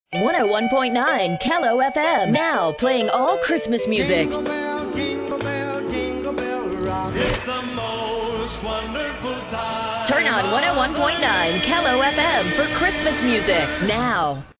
101.9 KELO FM. Now playing all Christmas music. Jingle bell, jingle bell rock. It's the most wonderful time. Turn on 101.9 KELO FM for Christmas music now.